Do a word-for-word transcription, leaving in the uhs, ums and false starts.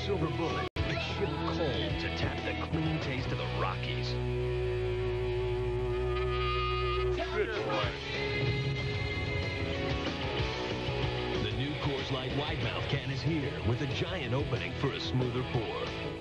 silver bullet, the chip cold to tap the clean taste of the Rockies. Good boy. The new Coors Light Wide Mouth can is here with a giant opening for a smoother pour.